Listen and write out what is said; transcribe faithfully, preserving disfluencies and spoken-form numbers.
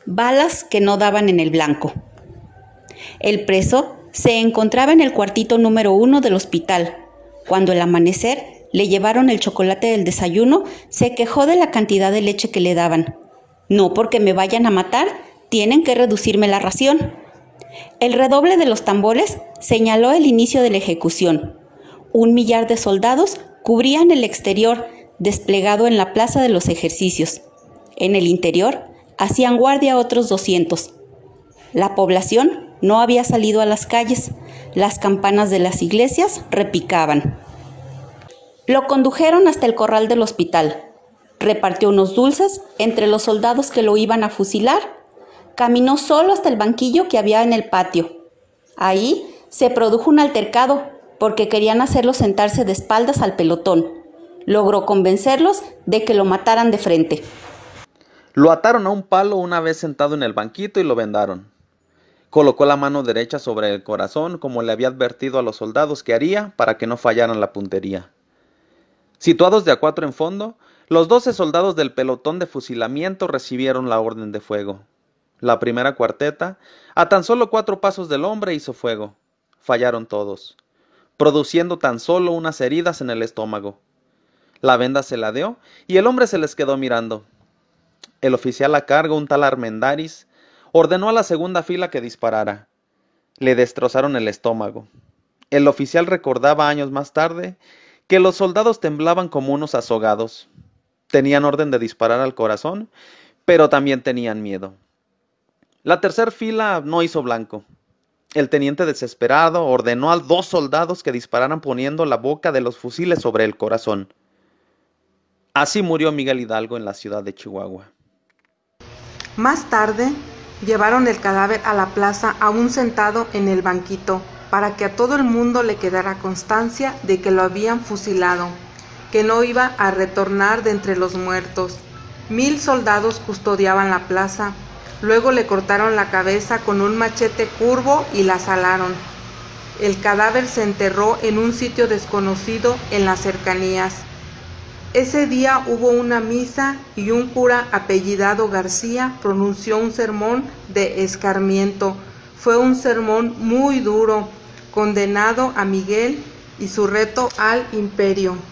balas que no daban en el blanco. El preso se encontraba en el cuartito número uno del hospital. Cuando al amanecer le llevaron el chocolate del desayuno, se quejó de la cantidad de leche que le daban. No porque me vayan a matar, tienen que reducirme la ración. El redoble de los tambores señaló el inicio de la ejecución. Un millar de soldados cubrían el exterior, desplegado en la plaza de los ejercicios. En el interior hacían guardia otros doscientos. La población no había salido a las calles. Las campanas de las iglesias repicaban. Lo condujeron hasta el corral del hospital. Repartió unos dulces entre los soldados que lo iban a fusilar. Caminó solo hasta el banquillo que había en el patio. Ahí se produjo un altercado porque querían hacerlo sentarse de espaldas al pelotón. Logró convencerlos de que lo mataran de frente. Lo ataron a un palo una vez sentado en el banquito y lo vendaron. Colocó la mano derecha sobre el corazón, como le había advertido a los soldados que haría para que no fallaran la puntería. Situados de a cuatro en fondo, los doce soldados del pelotón de fusilamiento recibieron la orden de fuego. La primera cuarteta, a tan solo cuatro pasos del hombre, hizo fuego. Fallaron todos, produciendo tan solo unas heridas en el estómago. La venda se ladeó y el hombre se les quedó mirando. El oficial a cargo, un tal Armendáriz, ordenó a la segunda fila que disparara. Le destrozaron el estómago. El oficial recordaba años más tarde que los soldados temblaban como unos azogados. Tenían orden de disparar al corazón, pero también tenían miedo. La tercera fila no hizo blanco. El teniente desesperado ordenó a dos soldados que dispararan poniendo la boca de los fusiles sobre el corazón. Así murió Miguel Hidalgo en la ciudad de Chihuahua. Más tarde, llevaron el cadáver a la plaza aún sentado en el banquito, para que a todo el mundo le quedara constancia de que lo habían fusilado, que no iba a retornar de entre los muertos. Mil soldados custodiaban la plaza. Luego le cortaron la cabeza con un machete curvo y la salaron. El cadáver se enterró en un sitio desconocido en las cercanías. Ese día hubo una misa y un cura apellidado García pronunció un sermón de escarmiento. Fue un sermón muy duro, condenado a Miguel y su reto al imperio.